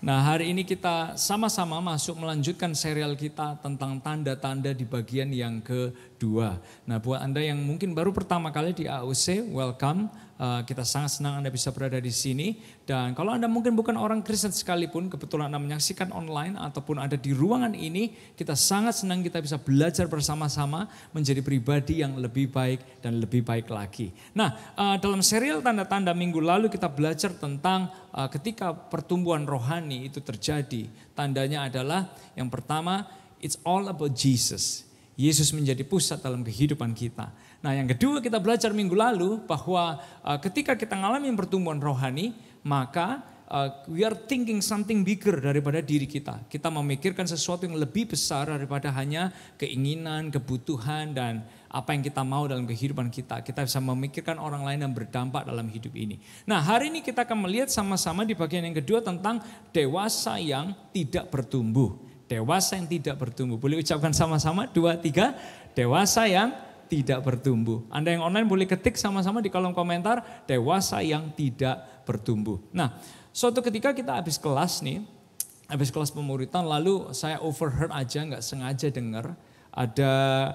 Nah, hari ini kita sama-sama melanjutkan serial kita tentang tanda-tanda di bagian yang kedua. Nah, buat Anda yang mungkin baru pertama kali di AOC, welcome. Kita sangat senang Anda bisa berada di sini. Dan kalau Anda mungkin bukan orang Kristen sekalipun, kebetulan Anda menyaksikan online ataupun ada di ruangan ini, kita sangat senang kita bisa belajar bersama-sama menjadi pribadi yang lebih baik dan lebih baik lagi. Nah, dalam serial tanda-tanda minggu lalu kita belajar tentang ketika pertumbuhan rohani itu terjadi. Tandanya adalah yang pertama, it's all about Jesus. Yesus menjadi pusat dalam kehidupan kita. Nah, yang kedua kita belajar minggu lalu bahwa ketika kita mengalami pertumbuhan rohani, maka we are thinking something bigger daripada diri kita. Kita memikirkan sesuatu yang lebih besar daripada hanya keinginan, kebutuhan, dan apa yang kita mau dalam kehidupan kita. Kita bisa memikirkan orang lain yang berdampak dalam hidup ini. Nah, hari ini kita akan melihat sama-sama di bagian yang kedua tentang dewasa yang tidak bertumbuh. Dewasa yang tidak bertumbuh. Boleh ucapkan sama-sama, 2, 3. Dewasa yang tidak bertumbuh. Anda yang online boleh ketik sama-sama di kolom komentar, dewasa yang tidak bertumbuh. Nah, suatu ketika kita habis kelas nih, habis kelas pemuritan, lalu saya overheard aja, nggak sengaja dengar, ada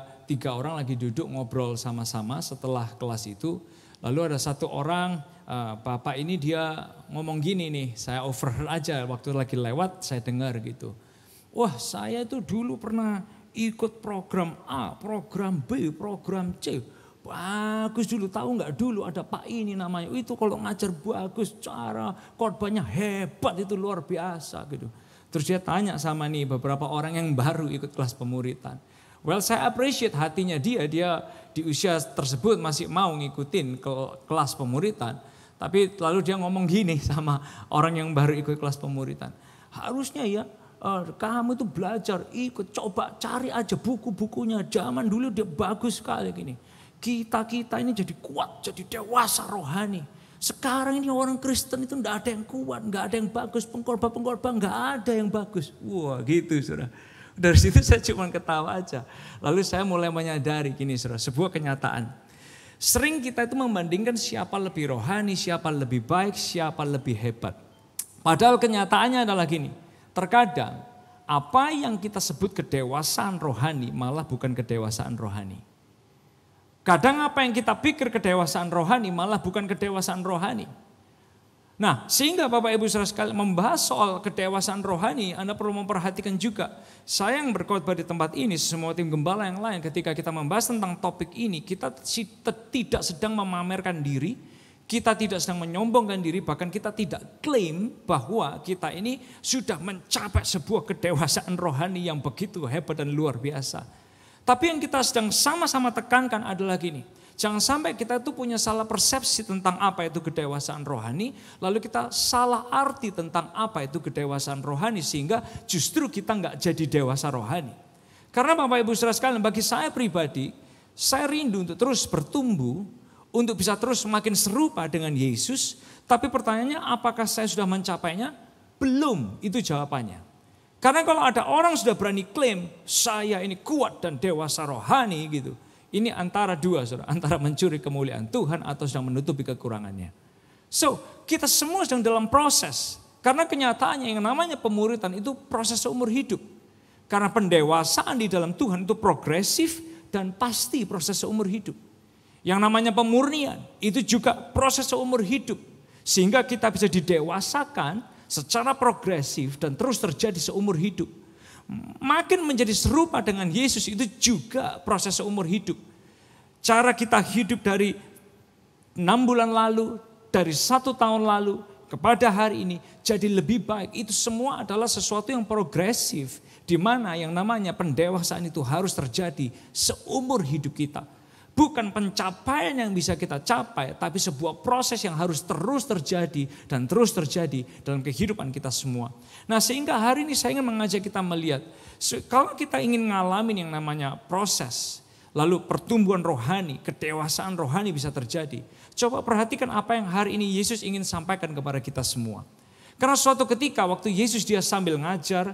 3 orang lagi duduk ngobrol sama-sama setelah kelas itu. Lalu ada satu orang, bapak ini dia ngomong gini nih, saya overheard aja waktu lagi lewat, saya dengar gitu. Wah, saya itu dulu pernah ikut program A, program B, program C. Bagus dulu, tahu nggak dulu ada Pak ini namanya. Itu kalau ngajar bagus, cara khotbahnya hebat, itu luar biasa gitu. Terus dia tanya sama nih beberapa orang yang baru ikut kelas pemuritan. Well, saya appreciate hatinya dia di usia tersebut masih mau ngikutin ke kelas pemuritan. Tapi lalu dia ngomong gini sama orang yang baru ikut kelas pemuritan. Harusnya ya, kamu itu belajar, ikut, coba cari aja buku-bukunya. Zaman dulu dia bagus sekali gini. Kita ini jadi kuat, jadi dewasa rohani. Sekarang ini orang Kristen itu enggak ada yang kuat, enggak ada yang bagus. Pengkhotbah enggak ada yang bagus. Wah gitu saudara. Dari situ saya cuma ketawa aja. Lalu saya mulai menyadari gini saudara, sebuah kenyataan. Sering kita itu membandingkan siapa lebih rohani, siapa lebih baik, siapa lebih hebat. Padahal kenyataannya adalah gini. Terkadang apa yang kita sebut kedewasaan rohani malah bukan kedewasaan rohani. Kadang apa yang kita pikir kedewasaan rohani malah bukan kedewasaan rohani. Nah, sehingga Bapak Ibu Saudara sekalian membahas soal kedewasaan rohani, Anda perlu memperhatikan juga. Saya yang berkhotbah di tempat ini, semua tim gembala yang lain, ketika kita membahas tentang topik ini, kita tidak sedang memamerkan diri. Kita tidak sedang menyombongkan diri, bahkan kita tidak klaim bahwa kita ini sudah mencapai sebuah kedewasaan rohani yang begitu hebat dan luar biasa. Tapi yang kita sedang sama-sama tekankan adalah gini, jangan sampai kita itu punya salah persepsi tentang apa itu kedewasaan rohani, lalu kita salah arti tentang apa itu kedewasaan rohani, sehingga justru kita nggak jadi dewasa rohani. Karena Bapak Ibu Saudara sekalian, bagi saya pribadi, saya rindu untuk terus bertumbuh, untuk bisa terus semakin serupa dengan Yesus. Tapi pertanyaannya, apakah saya sudah mencapainya? Belum, itu jawabannya. Karena kalau ada orang sudah berani klaim, saya ini kuat dan dewasa rohani gitu. Ini antara dua, saudara, antara mencuri kemuliaan Tuhan atau sedang menutupi kekurangannya. So, kita semua sedang dalam proses. Karena kenyataannya yang namanya pemuritan itu proses seumur hidup. Karena pendewasaan di dalam Tuhan itu progresif dan pasti proses seumur hidup. Yang namanya pemurnian itu juga proses seumur hidup. Sehingga kita bisa didewasakan secara progresif dan terus terjadi seumur hidup. Makin menjadi serupa dengan Yesus itu juga proses seumur hidup. Cara kita hidup dari 6 bulan lalu, dari 1 tahun lalu kepada hari ini jadi lebih baik. Itu semua adalah sesuatu yang progresif. Di mana yang namanya pendewasaan itu harus terjadi seumur hidup kita. Bukan pencapaian yang bisa kita capai, tapi sebuah proses yang harus terus terjadi dan terus terjadi dalam kehidupan kita semua. Nah, sehingga hari ini saya ingin mengajak kita melihat, kalau kita ingin ngalamin yang namanya proses, lalu pertumbuhan rohani, kedewasaan rohani bisa terjadi. Coba perhatikan apa yang hari ini Yesus ingin sampaikan kepada kita semua. Karena suatu ketika waktu Yesus dia sambil ngajar,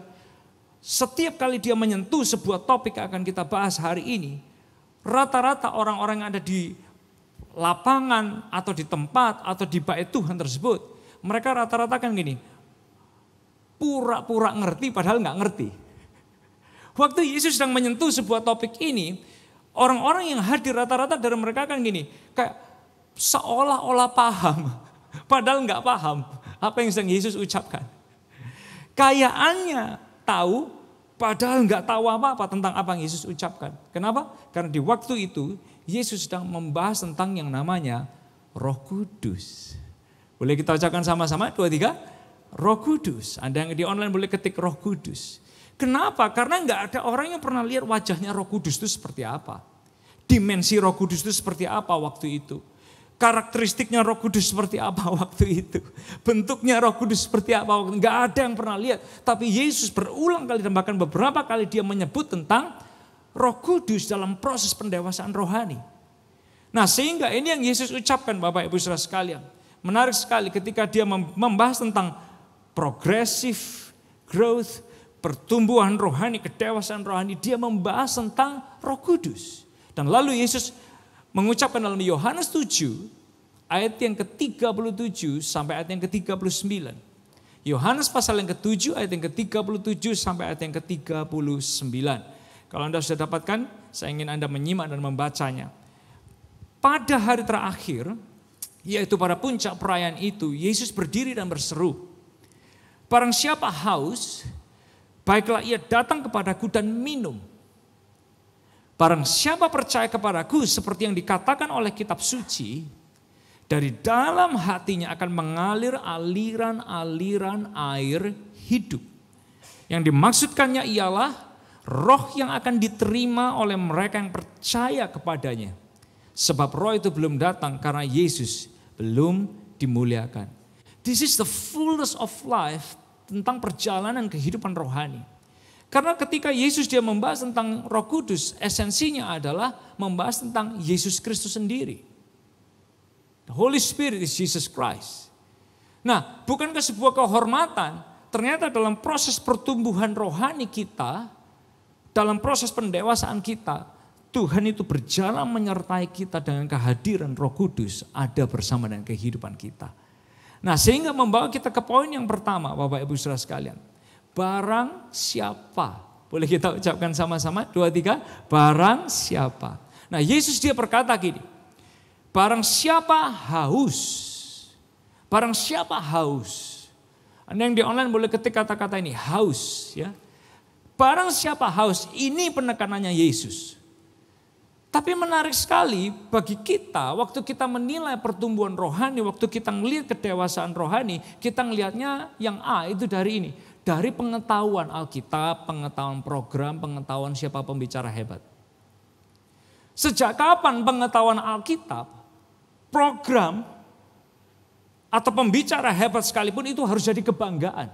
setiap kali dia menyentuh sebuah topik yang akan kita bahas hari ini, rata-rata orang-orang yang ada di lapangan atau di tempat atau di bait Tuhan tersebut, mereka rata-rata kan gini, pura-pura ngerti padahal nggak ngerti. Waktu Yesus sedang menyentuh sebuah topik ini, orang-orang yang hadir rata-rata dari mereka kan gini, kayak seolah-olah paham, padahal nggak paham apa yang sedang Yesus ucapkan. Kayaannya tahu, padahal nggak tahu apa-apa tentang apa yang Yesus ucapkan. Kenapa? Karena di waktu itu Yesus sedang membahas tentang yang namanya Roh Kudus. Boleh kita ucapkan sama-sama? 2, 3. Roh Kudus. Anda yang di online boleh ketik Roh Kudus. Kenapa? Karena nggak ada orang yang pernah lihat wajahnya Roh Kudus itu seperti apa. Dimensi Roh Kudus itu seperti apa waktu itu. Karakteristiknya Roh Kudus seperti apa waktu itu. Bentuknya Roh Kudus seperti apa waktu itu. Nggak ada yang pernah lihat. Tapi Yesus berulang kali dan bahkan beberapa kali dia menyebut tentang Roh Kudus dalam proses pendewasaan rohani. Nah sehingga ini yang Yesus ucapkan Bapak Ibu Saudara sekalian. Menarik sekali ketika dia membahas tentang progressive growth, pertumbuhan rohani, kedewasaan rohani, dia membahas tentang Roh Kudus. Dan lalu Yesus mengucapkan dalam Yohanes 7 ayat yang ke-37 sampai ayat yang ke-39. Yohanes pasal yang ke-7 ayat yang ke-37 sampai ayat yang ke-39. Kalau Anda sudah dapatkan, saya ingin Anda menyimak dan membacanya. Pada hari terakhir, yaitu pada puncak perayaan itu, Yesus berdiri dan berseru, "Barang siapa haus, baiklah ia datang kepadaku dan minum. Barang siapa percaya kepadaku seperti yang dikatakan oleh kitab suci, dari dalam hatinya akan mengalir aliran-aliran air hidup." Yang dimaksudkannya ialah roh yang akan diterima oleh mereka yang percaya kepadanya. Sebab roh itu belum datang karena Yesus belum dimuliakan. This is the fullness of life, tentang perjalanan kehidupan rohani. Karena ketika Yesus dia membahas tentang Roh Kudus, esensinya adalah membahas tentang Yesus Kristus sendiri. The Holy Spirit is Jesus Christ. Nah, bukankah sebuah kehormatan ternyata dalam proses pertumbuhan rohani kita, dalam proses pendewasaan kita, Tuhan itu berjalan menyertai kita dengan kehadiran Roh Kudus ada bersama dengan kehidupan kita. Nah, sehingga membawa kita ke poin yang pertama, Bapak Ibu Saudara sekalian. Barang siapa? Boleh kita ucapkan sama-sama? 2, 3. Barang siapa? Nah, Yesus dia berkata gini. Barang siapa haus? Barang siapa haus? Anda yang di online boleh ketik kata-kata ini, haus, ya. Barang siapa haus? Ini penekanannya Yesus. Tapi menarik sekali bagi kita, waktu kita menilai pertumbuhan rohani, waktu kita melihat kedewasaan rohani, kita melihatnya yang A itu dari ini. Dari pengetahuan Alkitab, pengetahuan program, pengetahuan siapa pembicara hebat. Sejak kapan pengetahuan Alkitab, program, atau pembicara hebat sekalipun itu harus jadi kebanggaan?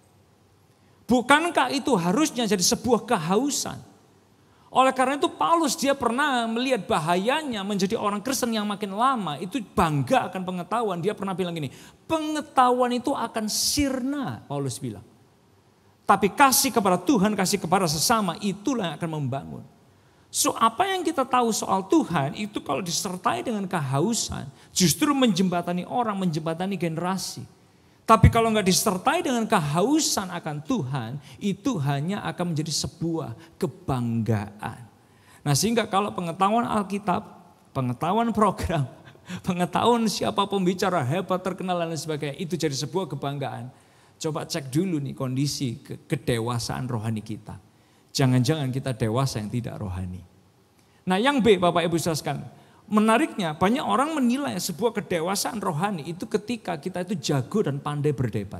Bukankah itu harusnya jadi sebuah kehausan? Oleh karena itu Paulus dia pernah melihat bahayanya menjadi orang Kristen yang makin lama itu bangga akan pengetahuan. Dia pernah bilang gini, pengetahuan itu akan sirna, Paulus bilang. Tapi kasih kepada Tuhan, kasih kepada sesama, itulah yang akan membangun. So apa yang kita tahu soal Tuhan itu kalau disertai dengan kehausan justru menjembatani orang, menjembatani generasi. Tapi kalau nggak disertai dengan kehausan akan Tuhan, itu hanya akan menjadi sebuah kebanggaan. Nah sehingga kalau pengetahuan Alkitab, pengetahuan program, pengetahuan siapa pembicara hebat, terkenal dan sebagainya, itu jadi sebuah kebanggaan. Coba cek dulu nih kondisi kedewasaan rohani kita. Jangan-jangan kita dewasa yang tidak rohani. Nah yang B, Bapak Ibu Saudara sekalian. Menariknya banyak orang menilai sebuah kedewasaan rohani itu ketika kita itu jago dan pandai berdebat.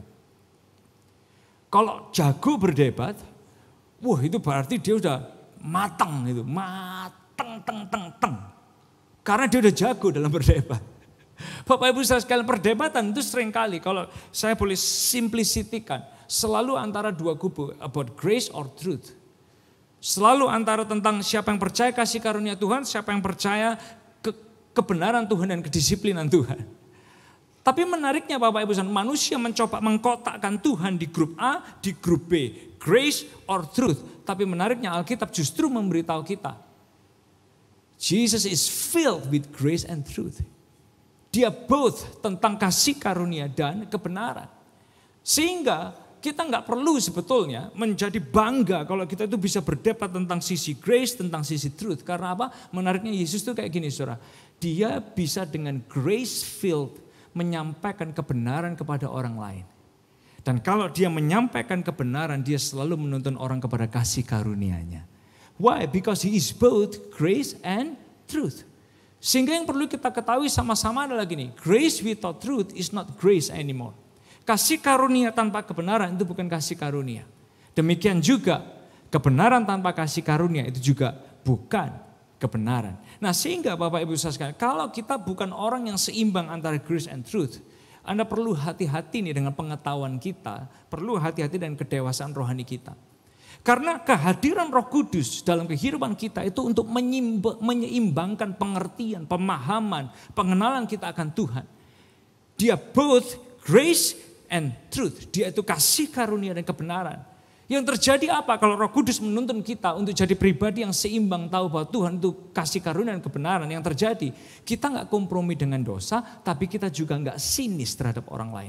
Kalau jago berdebat, wah itu berarti dia udah matang itu, teng. Karena dia udah jago dalam berdebat. Bapak Ibu Saudara sekalian, perdebatan itu seringkali kalau saya boleh simplisitikan, selalu antara dua kubu, about grace or truth. Selalu antara tentang siapa yang percaya kasih karunia Tuhan, siapa yang percaya kebenaran Tuhan dan kedisiplinan Tuhan. Tapi menariknya Bapak Ibu, manusia mencoba mengkotakkan Tuhan di grup A, di grup B, grace or truth. Tapi menariknya Alkitab justru memberitahu kita, Jesus is filled with grace and truth. Dia both tentang kasih karunia dan kebenaran. Sehingga kita nggak perlu sebetulnya menjadi bangga kalau kita itu bisa berdebat tentang sisi grace, tentang sisi truth. Karena apa? Menariknya Yesus itu kayak gini, saudara. Dia bisa dengan grace filled menyampaikan kebenaran kepada orang lain. Dan kalau dia menyampaikan kebenaran, dia selalu menuntun orang kepada kasih karunia-Nya. Why? Because he is both grace and truth. Sehingga yang perlu kita ketahui sama-sama adalah gini, grace without truth is not grace anymore. Kasih karunia tanpa kebenaran itu bukan kasih karunia. Demikian juga kebenaran tanpa kasih karunia itu juga bukan kebenaran. Nah sehingga Bapak Ibu sekalian, kalau kita bukan orang yang seimbang antara grace and truth, Anda perlu hati-hati nih dengan pengetahuan kita, perlu hati-hati dengan kedewasaan rohani kita. Karena kehadiran Roh Kudus dalam kehidupan kita itu untuk menyeimbangkan pengertian, pemahaman, pengenalan kita akan Tuhan. Dia both grace and truth. Dia itu kasih karunia dan kebenaran. Yang terjadi apa kalau Roh Kudus menuntun kita untuk jadi pribadi yang seimbang, tahu bahwa Tuhan itu kasih karunia dan kebenaran. Yang terjadi, kita nggak kompromi dengan dosa, tapi kita juga nggak sinis terhadap orang lain.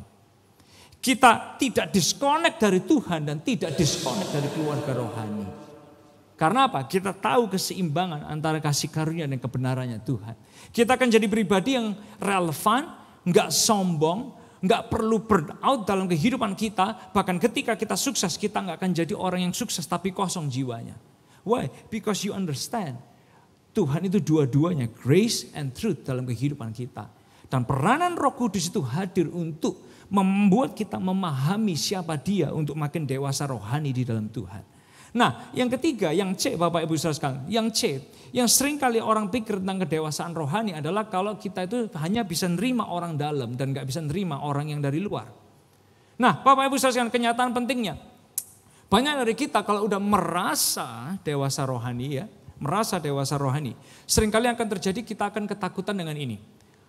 Kita tidak disconnect dari Tuhan dan tidak disconnect dari keluarga rohani. Karena apa? Kita tahu keseimbangan antara kasih karunia dan kebenarannya Tuhan. Kita akan jadi pribadi yang relevan, nggak sombong, nggak perlu burn out dalam kehidupan kita. Bahkan ketika kita sukses, kita nggak akan jadi orang yang sukses tapi kosong jiwanya. Why? Because you understand, Tuhan itu dua-duanya, grace and truth dalam kehidupan kita. Dan peranan Roh Kudus itu hadir untuk membuat kita memahami siapa Dia untuk makin dewasa rohani di dalam Tuhan. Nah, yang ketiga, yang C, Bapak Ibu Saudara sekalian, yang C, yang sering kali orang pikir tentang kedewasaan rohani adalah kalau kita itu hanya bisa nerima orang dalam dan gak bisa nerima orang yang dari luar. Nah, Bapak Ibu Saudara sekalian, kenyataan pentingnya, banyak dari kita kalau udah merasa dewasa rohani ya, merasa dewasa rohani, seringkali akan terjadi kita akan ketakutan dengan ini.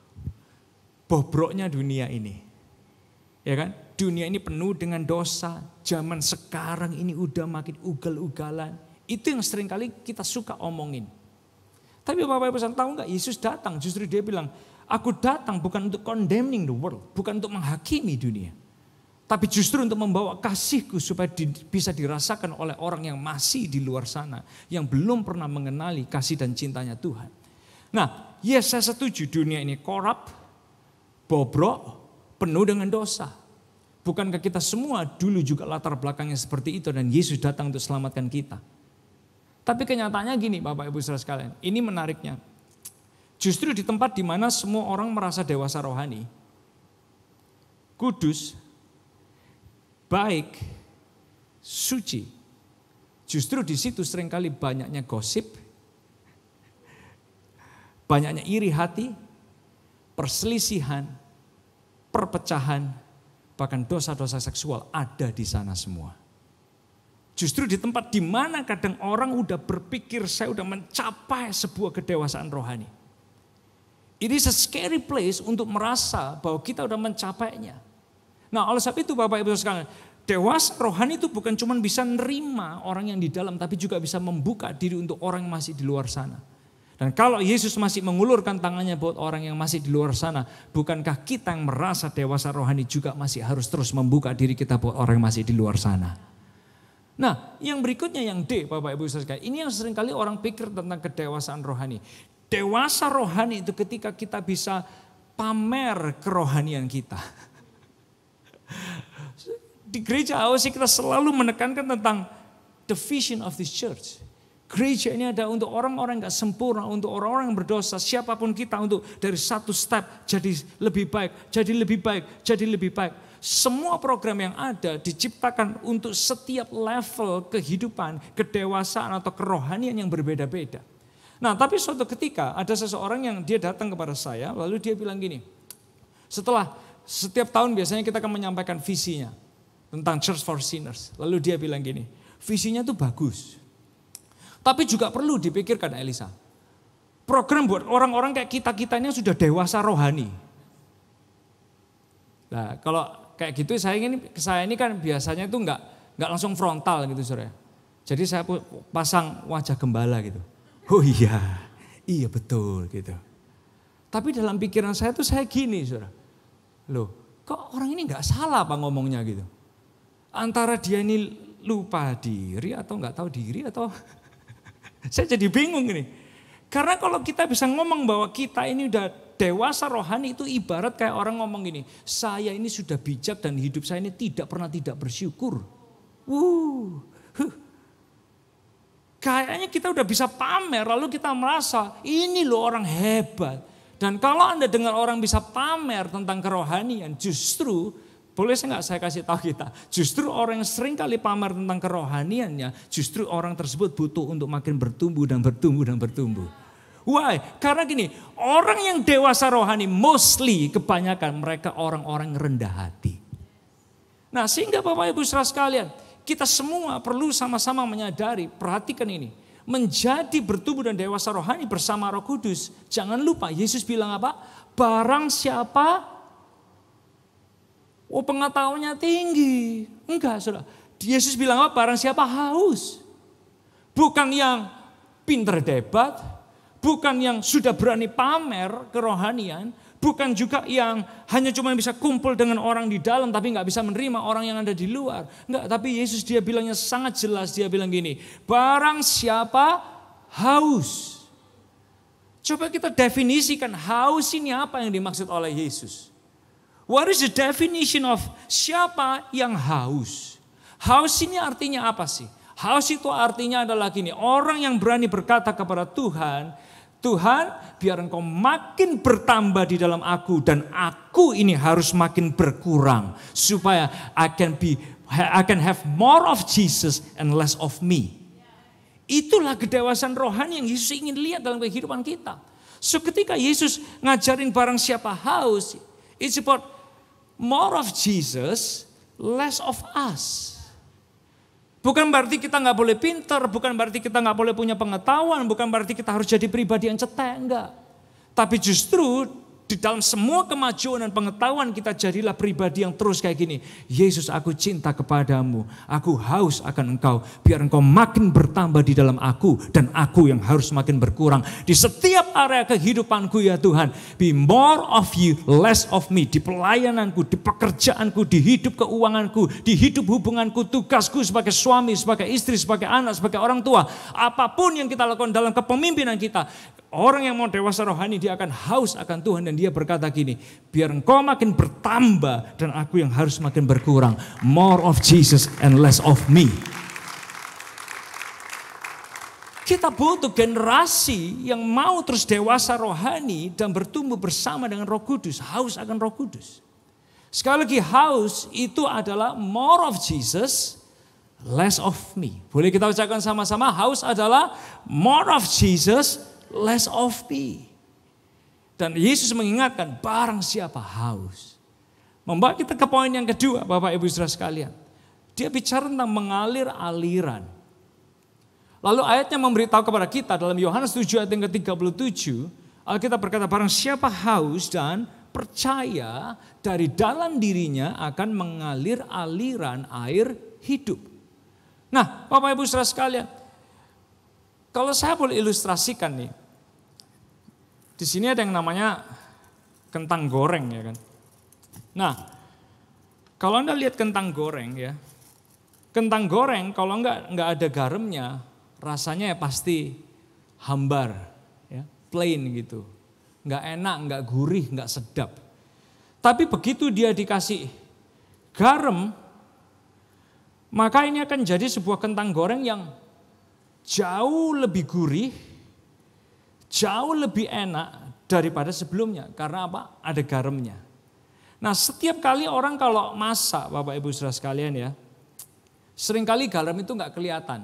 Bobroknya dunia ini. Ya kan? Dunia ini penuh dengan dosa. Zaman sekarang ini udah makin ugal-ugalan. Itu yang seringkali kita suka omongin. Tapi Bapak Ibu tahu nggak? Yesus datang, justru Dia bilang, aku datang bukan untuk condemning the world, bukan untuk menghakimi dunia, tapi justru untuk membawa kasih-Ku supaya bisa dirasakan oleh orang yang masih di luar sana, yang belum pernah mengenali kasih dan cintanya Tuhan. Nah, yes, saya setuju dunia ini korup, bobrok, penuh dengan dosa. Bukankah kita semua dulu juga latar belakangnya seperti itu dan Yesus datang untuk selamatkan kita. Tapi kenyataannya gini Bapak Ibu Saudara sekalian, ini menariknya. Justru di tempat di mana semua orang merasa dewasa rohani, kudus, baik, suci, justru di situ seringkali banyaknya gosip, banyaknya iri hati, perselisihan, perpecahan, bahkan dosa-dosa seksual ada di sana semua. Justru di tempat di mana kadang orang udah berpikir saya udah mencapai sebuah kedewasaan rohani. It is a scary place untuk merasa bahwa kita udah mencapainya. Nah, oleh sebab itu Bapak Ibu sekalian, dewasa rohani itu bukan cuma bisa nerima orang yang di dalam, tapi juga bisa membuka diri untuk orang yang masih di luar sana. Dan kalau Yesus masih mengulurkan tangannya buat orang yang masih di luar sana, bukankah kita yang merasa dewasa rohani juga masih harus terus membuka diri kita buat orang yang masih di luar sana? Nah, yang berikutnya yang D, Bapak Ibu sekalian, ini yang seringkali orang pikir tentang kedewasaan rohani. Dewasa rohani itu ketika kita bisa pamer kerohanian kita. Di gereja AOC kita selalu menekankan tentang the vision of this church. Gereja ini ada untuk orang-orang yang gak sempurna, untuk orang-orang yang berdosa, siapapun kita untuk dari satu step jadi lebih baik, jadi lebih baik, jadi lebih baik. Semua program yang ada diciptakan untuk setiap level kehidupan, kedewasaan atau kerohanian yang berbeda-beda. Nah tapi suatu ketika ada seseorang yang dia datang kepada saya, lalu dia bilang gini, setelah setiap tahun biasanya kita akan menyampaikan visinya tentang Church for Sinners. Lalu dia bilang gini, visinya tuh bagus. Tapi juga perlu dipikirkan Elisa. Program buat orang-orang kayak kita-kita ini sudah dewasa rohani. Nah kalau kayak gitu saya ini kan biasanya itu nggak langsung frontal gitu saudara. Jadi saya pasang wajah gembala gitu. Oh iya betul gitu. Tapi dalam pikiran saya tuh saya gini saudara. Loh kok orang ini nggak salah apa ngomongnya gitu. Antara dia ini lupa diri atau nggak tahu diri atau saya jadi bingung ini. Karena kalau kita bisa ngomong bahwa kita ini udah dewasa rohani, itu ibarat kayak orang ngomong gini, saya ini sudah bijak dan hidup saya ini tidak pernah tidak bersyukur. Kayaknya kita udah bisa pamer, lalu kita merasa ini loh orang hebat. Dan kalau Anda dengar orang bisa pamer tentang kerohanian, justru, boleh nggak saya kasih tahu kita, justru orang yang sering kali pamer tentang kerohaniannya, justru orang tersebut butuh untuk makin bertumbuh dan bertumbuh dan bertumbuh. Why? Karena gini, orang yang dewasa rohani mostly kebanyakan mereka orang-orang rendah hati. Nah sehingga Bapak Ibu saudara sekalian, kita semua perlu sama-sama menyadari, perhatikan ini. Menjadi bertumbuh dan dewasa rohani bersama Roh Kudus. Jangan lupa Yesus bilang apa? Barang siapa, pengetahuannya tinggi. Enggak saudara. Yesus bilang apa? Barang siapa haus. Bukan yang pinter debat. Bukan yang sudah berani pamer kerohanian. Bukan juga yang hanya cuma bisa kumpul dengan orang di dalam tapi nggak bisa menerima orang yang ada di luar. Enggak, tapi Yesus dia bilangnya sangat jelas, dia bilang gini, barang siapa haus. Coba kita definisikan haus ini apa yang dimaksud oleh Yesus. What is the definition of siapa yang haus? Haus ini artinya apa sih? Haus itu artinya adalah gini, orang yang berani berkata kepada Tuhan, Tuhan, biar engkau makin bertambah di dalam aku dan aku ini harus makin berkurang supaya I can have more of Jesus and less of me. Itulah kedewasaan rohani yang Yesus ingin lihat dalam kehidupan kita. So ketika Yesus ngajarin barang siapa haus, it's about more of Jesus, less of us. Bukan berarti kita nggak boleh pintar, bukan berarti kita nggak boleh punya pengetahuan, bukan berarti kita harus jadi pribadi yang cetek, enggak. Tapi justru di dalam semua kemajuan dan pengetahuan kita jadilah pribadi yang terus kayak gini. Yesus, aku cinta kepadamu, aku haus akan engkau, biar engkau makin bertambah di dalam aku dan aku yang harus makin berkurang. Di setiap area kehidupanku ya Tuhan, be more of you, less of me. Di pelayananku, di pekerjaanku, di hidup keuanganku, di hidup hubunganku, tugasku sebagai suami, sebagai istri, sebagai anak, sebagai orang tua. Apapun yang kita lakukan dalam kepemimpinan kita, orang yang mau dewasa rohani dia akan haus akan Tuhan dan dia berkata gini, biar engkau makin bertambah dan aku yang harus makin berkurang. More of Jesus and less of me. Kita butuh generasi yang mau terus dewasa rohani dan bertumbuh bersama dengan Roh Kudus, haus akan Roh Kudus. Sekali lagi haus itu adalah more of Jesus, less of me. Boleh kita ucapkan sama-sama, haus adalah more of Jesus, less of me. Dan Yesus mengingatkan barang siapa haus. Membawa kita ke poin yang kedua Bapak Ibu Saudara sekalian. Dia bicara tentang mengalir aliran. Lalu ayatnya memberitahu kepada kita dalam Yohanes 7 ayat yang ke-37. Alkitab berkata barang siapa haus dan percaya dari dalam dirinya akan mengalir aliran air hidup. Nah Bapak Ibu Saudara sekalian. Kalau saya boleh ilustrasikan nih. Di sini ada yang namanya kentang goreng ya kan. Nah, kalau Anda lihat kentang goreng ya. Kentang goreng kalau enggak ada garamnya, rasanya ya pasti hambar ya, plain gitu. Enggak enak, enggak gurih, enggak sedap. Tapi begitu dia dikasih garam, maka ini akan jadi sebuah kentang goreng yang jauh lebih gurih, jauh lebih enak daripada sebelumnya. Karena apa? Ada garamnya. Nah setiap kali orang kalau masak Bapak Ibu Saudara sekalian ya, seringkali garam itu nggak kelihatan.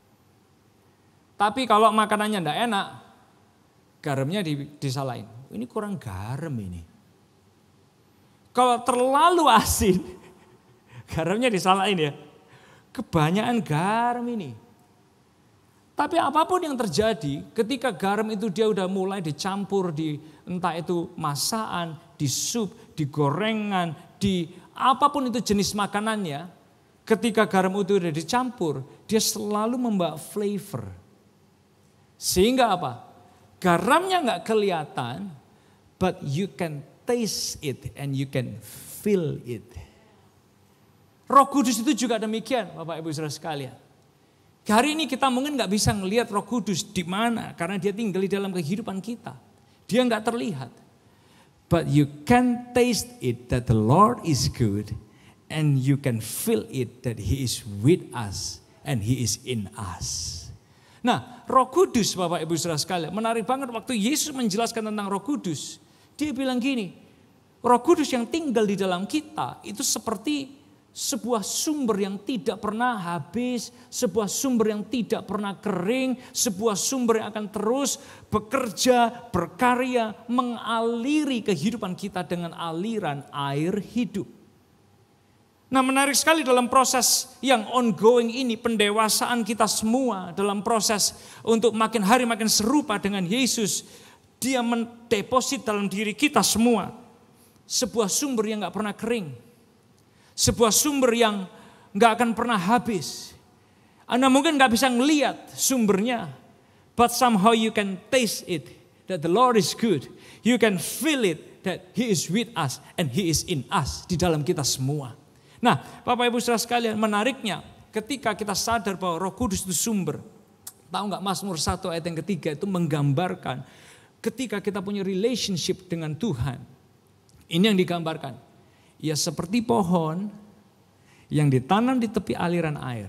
Tapi kalau makanannya nggak enak, garamnya disalahin. Ini kurang garam ini. Kalau terlalu asin, garamnya disalahin ya. Kebanyakan garam ini. Tapi apapun yang terjadi ketika garam itu dia udah mulai dicampur di entah itu masakan, di sup, di gorengan, di apapun itu jenis makanannya. Ketika garam itu udah dicampur, dia selalu membawa flavor. Sehingga apa? Garamnya nggak kelihatan, but you can taste it and you can feel it. Roh Kudus itu juga demikian, Bapak Ibu Saudara sekalian. Hari ini kita mungkin nggak bisa ngelihat Roh Kudus di mana, karena dia tinggal di dalam kehidupan kita. Dia nggak terlihat. But you can taste it that the Lord is good, and you can feel it that He is with us and He is in us. Nah, Roh Kudus, Bapak Ibu Saudara sekalian, menarik banget waktu Yesus menjelaskan tentang Roh Kudus. Dia bilang gini, Roh Kudus yang tinggal di dalam kita itu seperti sebuah sumber yang tidak pernah habis, sebuah sumber yang tidak pernah kering, sebuah sumber yang akan terus bekerja, berkarya, mengaliri kehidupan kita dengan aliran air hidup. Nah, menarik sekali dalam proses yang ongoing ini, pendewasaan kita semua dalam proses untuk makin hari makin serupa dengan Yesus. Dia mendeposit dalam diri kita semua sebuah sumber yang gak pernah kering. Sebuah sumber yang gak akan pernah habis. Anda mungkin gak bisa ngelihat sumbernya. But somehow you can taste it. That the Lord is good. You can feel it. That He is with us. And He is in us. Di dalam kita semua. Nah, Bapak Ibu Saudara sekalian, menariknya ketika kita sadar bahwa Roh Kudus itu sumber. Tahu gak Mazmur 1 ayat yang ketiga itu menggambarkan. Ketika kita punya relationship dengan Tuhan. Ini yang digambarkan. Ya seperti pohon yang ditanam di tepi aliran air.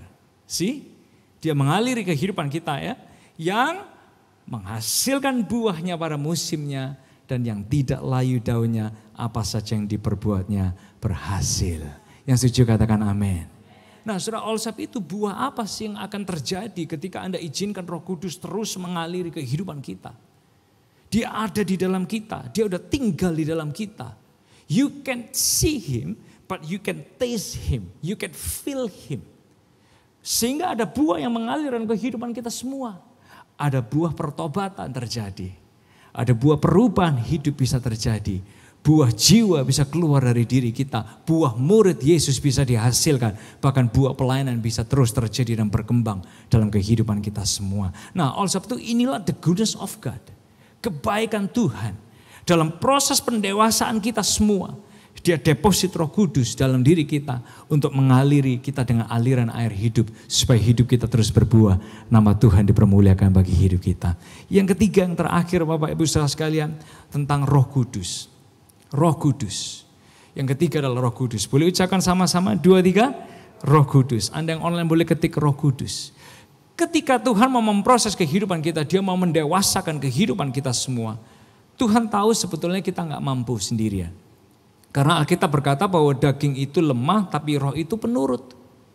Dia mengaliri kehidupan kita ya. Yang menghasilkan buahnya pada musimnya. Dan yang tidak layu daunnya, apa saja yang diperbuatnya berhasil. Yang setuju katakan amin. Nah, Saudara, oleh sebab itu buah apa sih yang akan terjadi ketika Anda izinkan Roh Kudus terus mengaliri kehidupan kita. Dia ada di dalam kita, dia udah tinggal di dalam kita. You can see Him, but you can taste Him. You can feel Him. Sehingga ada buah yang mengalir dalam kehidupan kita semua. Ada buah pertobatan terjadi. Ada buah perubahan hidup bisa terjadi. Buah jiwa bisa keluar dari diri kita. Buah murid Yesus bisa dihasilkan. Bahkan buah pelayanan bisa terus terjadi dan berkembang dalam kehidupan kita semua. Nah, oleh sebab itu inilah the goodness of God. Kebaikan Tuhan. Dalam proses pendewasaan kita semua, dia deposit Roh Kudus dalam diri kita untuk mengaliri kita dengan aliran air hidup supaya hidup kita terus berbuah. Nama Tuhan dipermuliakan bagi hidup kita. Yang ketiga, yang terakhir Bapak Ibu Saudara sekalian, tentang Roh Kudus. Roh Kudus. Yang ketiga adalah Roh Kudus. Boleh ucapkan sama-sama 2, 3? Roh Kudus. Anda yang online boleh ketik Roh Kudus. Ketika Tuhan mau memproses kehidupan kita, dia mau mendewasakan kehidupan kita semua. Tuhan tahu sebetulnya kita gak mampu sendirian. Karena Alkitab berkata bahwa daging itu lemah tapi roh itu penurut.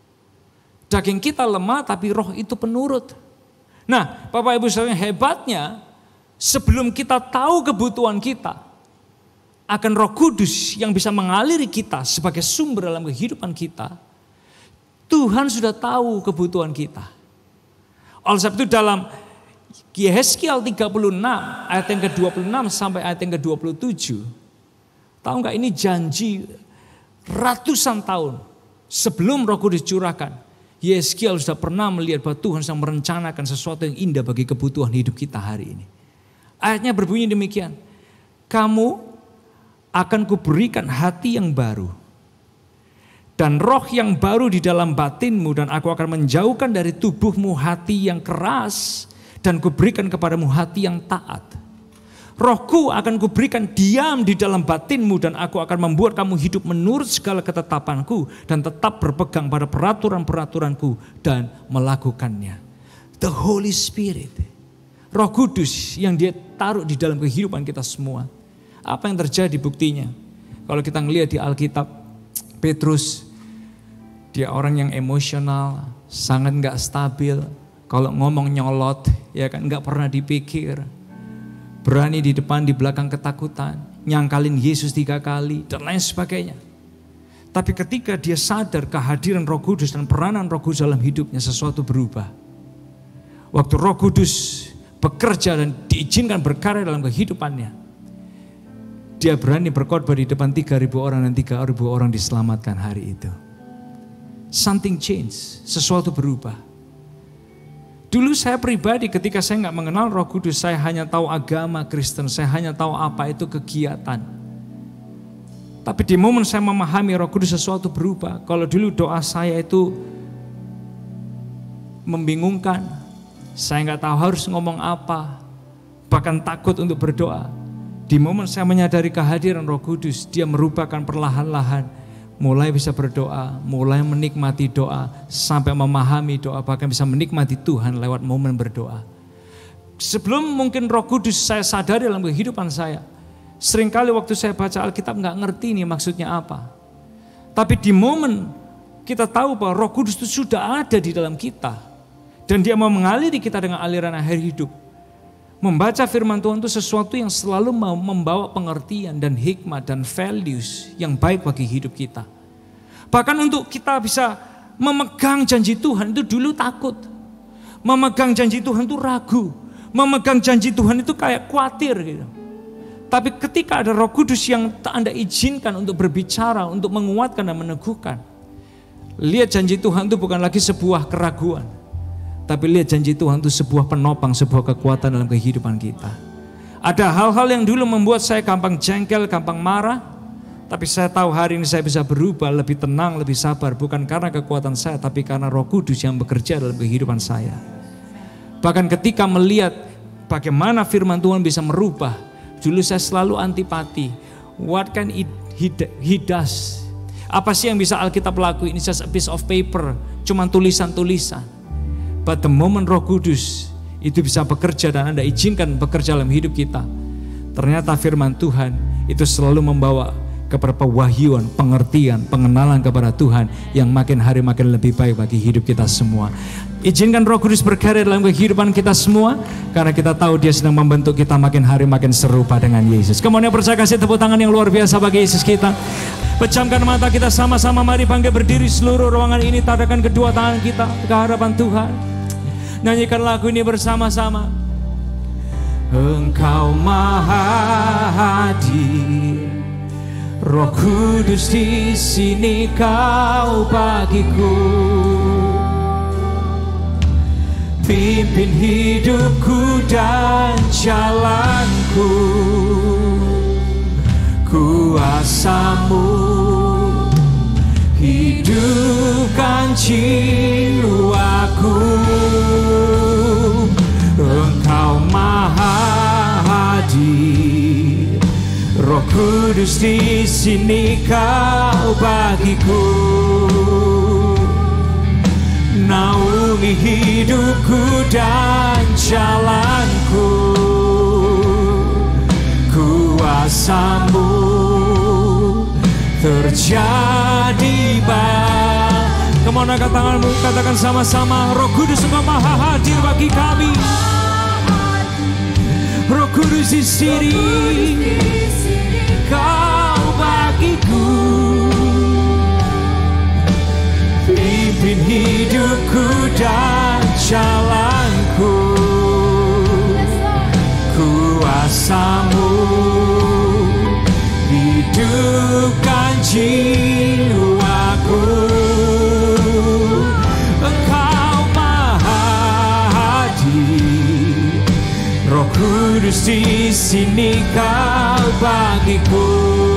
Daging kita lemah tapi roh itu penurut. Nah, Bapak Ibu Saudara, hebatnya sebelum kita tahu kebutuhan kita akan Roh Kudus yang bisa mengaliri kita sebagai sumber dalam kehidupan kita, Tuhan sudah tahu kebutuhan kita. Oleh sebab itu dalam Yehezkiel 36 ayat yang ke-26 sampai ayat yang ke-27. Tahu enggak, ini janji ratusan tahun sebelum Roh Kudus curahkan. Yehezkiel sudah pernah melihat bahwa Tuhan sedang merencanakan sesuatu yang indah bagi kebutuhan hidup kita hari ini. Ayatnya berbunyi demikian. Kamu akan kuberikan hati yang baru. Dan roh yang baru di dalam batinmu, dan aku akan menjauhkan dari tubuhmu hati yang keras, dan kuberikan kepadamu hati yang taat. Rohku akan kuberikan diam di dalam batinmu, dan aku akan membuat kamu hidup menurut segala ketetapanku, dan tetap berpegang pada peraturan-peraturanku dan melakukannya. The Holy Spirit, Roh Kudus yang dia taruh di dalam kehidupan kita semua. Apa yang terjadi buktinya? Kalau kita ngelihat di Alkitab, Petrus, dia orang yang emosional, sangat gak stabil. Kalau ngomong nyolot, ya kan, gak pernah dipikir. Berani di depan, di belakang ketakutan. Nyangkalin Yesus 3 kali, dan lain sebagainya. Tapi ketika dia sadar kehadiran Roh Kudus dan peranan Roh Kudus dalam hidupnya, sesuatu berubah. Waktu Roh Kudus bekerja dan diizinkan berkarya dalam kehidupannya, dia berani berkhotbah di depan 3.000 orang dan 3.000 orang diselamatkan hari itu. Something change, sesuatu berubah. Dulu saya pribadi ketika saya nggak mengenal Roh Kudus, saya hanya tahu agama Kristen, saya hanya tahu apa itu kegiatan. Tapi di momen saya memahami Roh Kudus, sesuatu berubah. Kalau dulu doa saya itu membingungkan, saya nggak tahu harus ngomong apa, bahkan takut untuk berdoa. Di momen saya menyadari kehadiran Roh Kudus, dia merupakan perlahan-lahan mulai bisa berdoa, mulai menikmati doa, sampai memahami doa, bahkan bisa menikmati Tuhan lewat momen berdoa. Sebelum mungkin Roh Kudus saya sadari dalam kehidupan saya, seringkali waktu saya baca Alkitab nggak ngerti ini maksudnya apa. Tapi di momen kita tahu bahwa Roh Kudus itu sudah ada di dalam kita, dan dia mau mengaliri kita dengan aliran air hidup. Membaca firman Tuhan itu sesuatu yang selalu membawa pengertian dan hikmat dan values yang baik bagi hidup kita. Bahkan untuk kita bisa memegang janji Tuhan itu dulu takut. Memegang janji Tuhan itu ragu. Memegang janji Tuhan itu kayak khawatir gitu. Tapi ketika ada Roh Kudus yang Anda izinkan untuk berbicara, untuk menguatkan dan meneguhkan, lihat janji Tuhan itu bukan lagi sebuah keraguan, tapi lihat janji Tuhan itu sebuah penopang, sebuah kekuatan dalam kehidupan kita. Ada hal-hal yang dulu membuat saya gampang jengkel, gampang marah, tapi saya tahu hari ini saya bisa berubah, lebih tenang, lebih sabar, bukan karena kekuatan saya, tapi karena Roh Kudus yang bekerja dalam kehidupan saya. Bahkan ketika melihat bagaimana firman Tuhan bisa merubah, dulu saya selalu antipati. What can he does? Apa sih yang bisa Alkitab lakuin? Ini just a piece of paper, cuman tulisan-tulisan. But the moment Roh Kudus itu bisa bekerja dan Anda izinkan bekerja dalam hidup kita, ternyata firman Tuhan itu selalu membawa kepada pewahyuan, pengertian, pengenalan kepada Tuhan yang makin hari makin lebih baik bagi hidup kita semua. Izinkan Roh Kudus berkarya dalam kehidupan kita semua, karena kita tahu dia sedang membentuk kita makin hari makin serupa dengan Yesus. Kemudian percaya, kasih tepuk tangan yang luar biasa bagi Yesus kita. Pejamkan mata kita sama-sama, mari bangkit berdiri seluruh ruangan ini, tadakan kedua tangan kita ke hadapan Tuhan. Nyanyikan lagu ini bersama-sama. Engkau maha hadir, Roh Kudus di sini kau bagiku. Pimpin hidupku dan jalanku, kuasa-Mu hidupkan jiwaku. Engkau maha hadir, Roh Kudus di sini kau bagiku. Naungi hidupku dan jalanku, kuasa-Mu terjadi Kemana angkat tanganmu, katakan sama-sama, Roh Kudus Engkau maha hadir bagi kami. Roh Kudus di sini kau bagiku. Pimpin hidupku dan jalanku, kuasa-Mu hidupkan jiwaku. Engkau maha hadir, Roh Kudus di sini kau bagiku.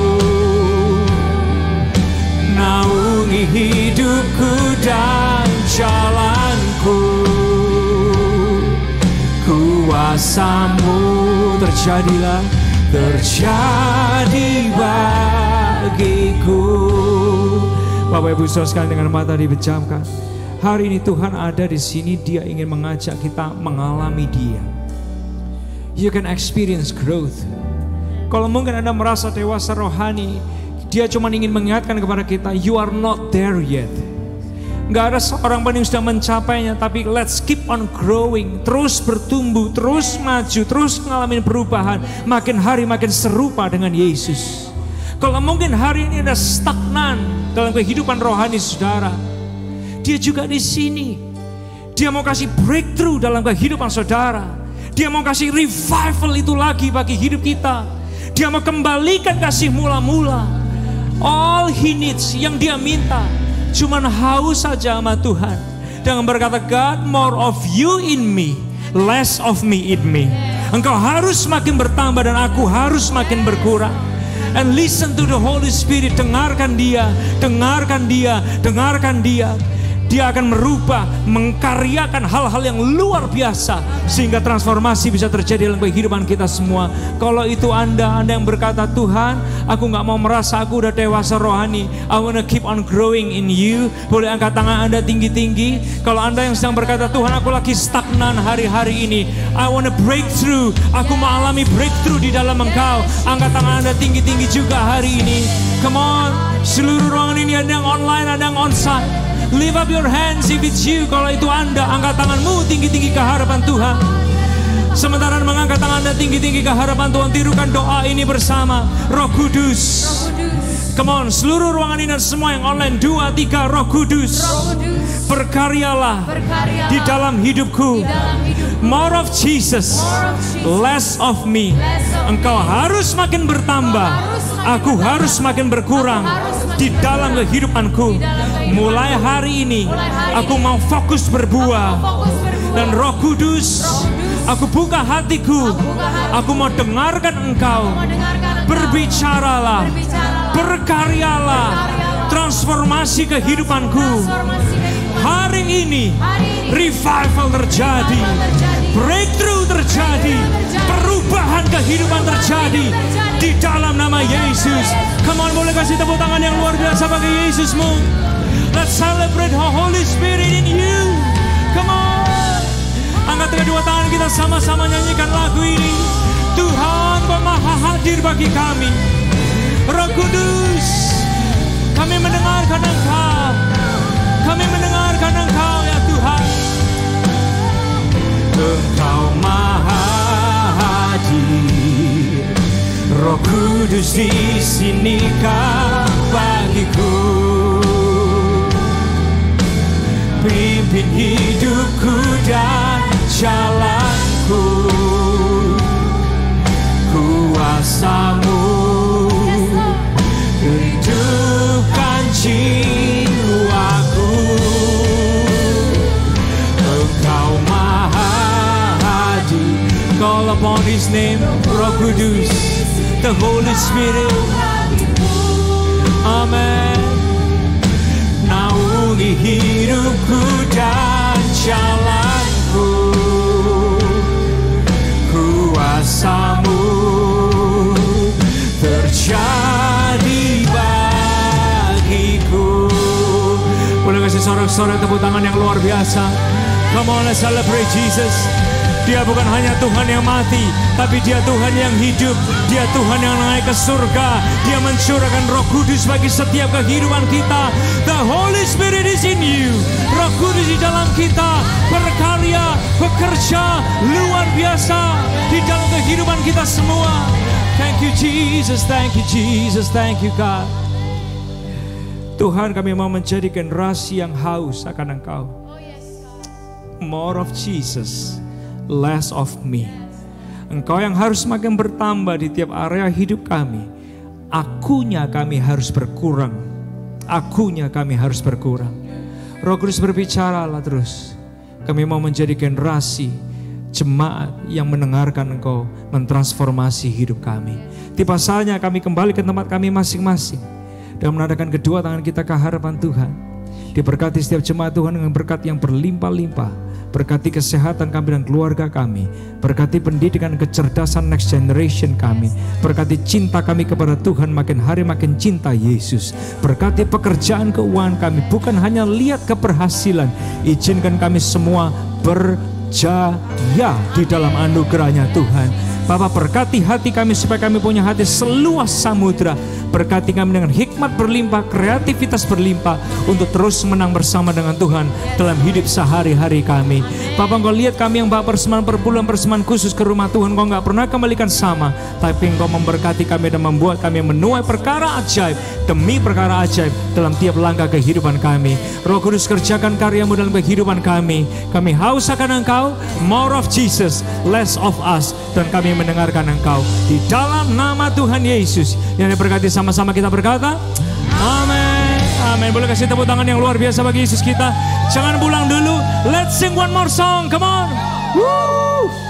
Naungi hidupku dan jalanku, kuasa-Mu terjadilah, terjadi bagiku. Bapak Ibu saudara sekalian, dengan mata dipejamkan, hari ini Tuhan ada di sini, Dia ingin mengajak kita mengalami Dia. You can experience growth. Kalau mungkin Anda merasa dewasa rohani, Dia cuma ingin mengingatkan kepada kita, you are not there yet. Gak ada seorang pun yang sudah mencapainya, tapi let's keep on growing, terus bertumbuh, terus maju, terus mengalami perubahan, makin hari makin serupa dengan Yesus. Kalau mungkin hari ini ada stagnan dalam kehidupan rohani saudara, Dia juga di sini. Dia mau kasih breakthrough dalam kehidupan saudara. Dia mau kasih revival itu lagi bagi hidup kita. Dia mau kembalikan kasih mula-mula. All he needs, yang dia minta, cuman haus saja sama Tuhan. Dengan berkata, God, more of you in me, less of me in me. Engkau harus makin bertambah dan aku harus makin berkurang. and listen to the Holy Spirit. Dengarkan dia, dengarkan dia, dengarkan dia. Dia akan merubah, mengkaryakan hal-hal yang luar biasa sehingga transformasi bisa terjadi dalam kehidupan kita semua. Kalau itu Anda yang berkata, Tuhan, aku gak mau merasa aku udah dewasa rohani, I wanna keep on growing in you. Boleh angkat tangan Anda tinggi-tinggi. Kalau Anda yang sedang berkata, Tuhan, aku lagi stagnan hari-hari ini, I wanna breakthrough, aku mau alami breakthrough di dalam Engkau. Angkat tangan Anda tinggi-tinggi juga hari ini. Come on, seluruh ruangan ini, ada yang online, ada yang onsite. Lift up your hands if it's you. Kalau itu Anda, angkat tanganmu tinggi-tinggi ke hadapan Tuhan. Sementara mengangkat tangan Anda tinggi-tinggi ke hadapan Tuhan, tirukan doa ini bersama. Roh Kudus, come on, seluruh ruangan ini dan semua yang online, 2, 3, Roh Kudus, berkaryalah di dalam hidupku. More of Jesus, less of me. Engkau harus makin bertambah, aku harus makin berkurang di dalam kehidupanku. Mulai hari ini aku mau fokus berbuah. Dan Roh Kudus, aku buka hatiku, aku mau dengarkan Engkau. Berbicaralah, berkaryalah, transformasi kehidupanku. Hari ini revival terjadi, breakthrough terjadi, perubahan kehidupan terjadi di dalam nama Yesus. Come on, boleh kasih tepuk tangan yang luar biasa bagi Yesusmu. Let's celebrate the Holy Spirit in you. Come on. Angkat kedua tangan kita sama-sama nyanyikan lagu ini. Tuhan, Kau maha hadir bagi kami. Roh Kudus, kami mendengarkan Engkau. Kami mendengarkan Engkau ya Tuhan. Engkau maha hadir. Roh Kudus di sini kau bagiku. Pimpin hidupku dan jalanku. Kuasa-Mu hidupkan jiwaku. Engkau maha hadir. Call upon His name, Roh Kudus, the Holy Spirit. Amen. Naungi hidupku dan jalanku. Kuasa-Mu terjadi bagiku. Boleh kasih sorak-sorak tepuk tangan yang luar biasa. Come on, let's celebrate Jesus. Dia bukan hanya Tuhan yang mati, tapi Dia Tuhan yang hidup. Dia Tuhan yang naik ke surga. Dia mencurahkan Roh Kudus bagi setiap kehidupan kita. The Holy Spirit is in you. Roh Kudus di dalam kita berkarya, bekerja luar biasa di dalam kehidupan kita semua. Thank you Jesus, thank you Jesus, thank you God. Tuhan, kami mau menjadi generasi yang haus akan Engkau. More of Jesus, less of me. Engkau yang harus makin bertambah di tiap area hidup kami. Akunya kami harus berkurang. Akunya kami harus berkurang. Roh Kudus berbicaralah terus. Kami mau menjadi generasi jemaat yang mendengarkan Engkau, mentransformasi hidup kami. Tiba saatnya kami kembali ke tempat kami masing-masing dan menadakan kedua tangan kita ke hadapan Tuhan. Diberkati setiap jemaat Tuhan dengan berkat yang berlimpah-limpah. Berkati kesehatan kami dan keluarga kami. Berkati pendidikan kecerdasan next generation kami. Berkati cinta kami kepada Tuhan, makin hari makin cinta Yesus. Berkati pekerjaan keuangan kami, bukan hanya lihat keberhasilan. Izinkan kami semua berjaya di dalam anugerahnya Tuhan. Bapak, berkati hati kami supaya kami punya hati seluas samudra. Berkati kami dengan hikmat berlimpah, kreativitas berlimpah untuk terus menang bersama dengan Tuhan dalam hidup sehari-hari kami. Bapak, Engkau lihat kami yang bawa persembahan per bulan, persembahan khusus ke rumah Tuhan. Engkau gak pernah kembalikan sama, tapi Engkau memberkati kami dan membuat kami menuai perkara ajaib demi perkara ajaib dalam tiap langkah kehidupan kami. Roh Kudus, kerjakan karya-Mu dalam kehidupan kami. Kami haus akan Engkau, more of Jesus, less of us. Dan kami mendengarkan Engkau di dalam nama Tuhan Yesus. Yang diberkati sama-sama kita berkata amin. Amin. Boleh kasih tepuk tangan yang luar biasa bagi Yesus kita. Jangan pulang dulu. Let's sing one more song. Come on. Woo.